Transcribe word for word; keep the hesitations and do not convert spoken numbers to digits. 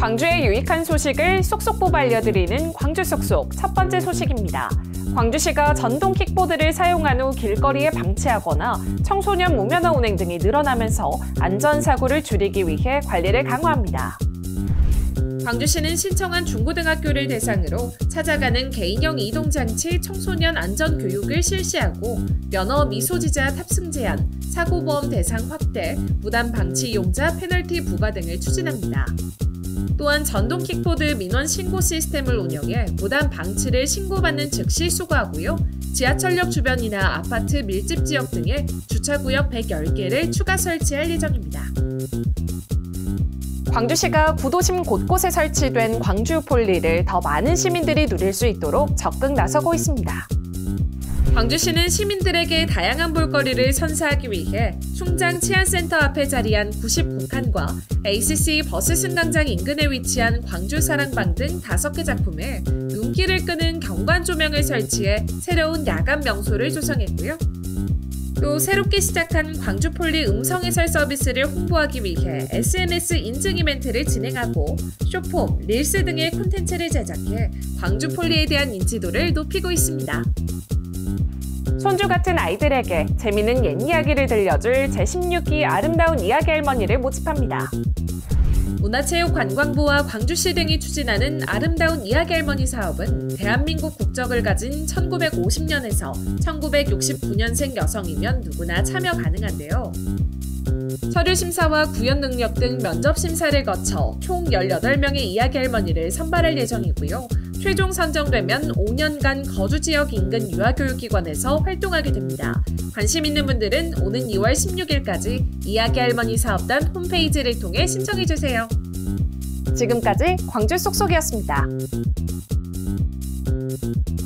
광주의 유익한 소식을 쏙쏙 뽑아 알려드리는 광주 쏙쏙 첫 번째 소식입니다. 광주시가 전동 킥보드를 사용한 후 길거리에 방치하거나 청소년 무면허 운행 등이 늘어나면서 안전사고를 줄이기 위해 관리를 강화합니다. 광주시는 신청한 중고등학교를 대상으로 찾아가는 개인형 이동장치 청소년 안전교육을 실시하고 면허 미소지자 탑승 제한, 사고보험 대상 확대, 무단 방치 이용자 페널티 부과 등을 추진합니다. 또한 전동 킥보드 민원 신고 시스템을 운영해 무단 방치를 신고받는 즉시 수거하고요. 지하철역 주변이나 아파트 밀집 지역 등에 주차구역 백십 개를 추가 설치할 예정입니다. 광주시가 구도심 곳곳에 설치된 광주 폴리를 더 많은 시민들이 누릴 수 있도록 적극 나서고 있습니다. 광주시는 시민들에게 다양한 볼거리를 선사하기 위해 충장 치안센터 앞에 자리한 구십구 칸과 에이씨씨 버스 승강장 인근에 위치한 광주 사랑방 등 다섯 개 작품에 눈길을 끄는 경관 조명을 설치해 새로운 야간 명소를 조성했고요. 또 새롭게 시작한 광주폴리 음성 해설 서비스를 홍보하기 위해 에스엔에스 인증 이벤트를 진행하고 쇼폼, 릴스 등의 콘텐츠를 제작해 광주폴리에 대한 인지도를 높이고 있습니다. 손주 같은 아이들에게 재미있는 옛 이야기를 들려줄 제십육 기 아름다운 이야기 할머니를 모집합니다. 문화체육관광부와 광주시 등이 추진하는 아름다운 이야기 할머니 사업은 대한민국 국적을 가진 천구백오십 년에서 천구백육십구 년생 여성이면 누구나 참여 가능한데요. 서류 심사와 구현 능력 등 면접 심사를 거쳐 총 열여덟 명의 이야기 할머니를 선발할 예정이고요. 최종 선정되면 오 년간 거주 지역 인근 유아교육기관에서 활동하게 됩니다. 관심 있는 분들은 오는 이월 십육일까지 이야기 할머니 사업단 홈페이지를 통해 신청해주세요. 지금까지 광주 쏙쏙이었습니다.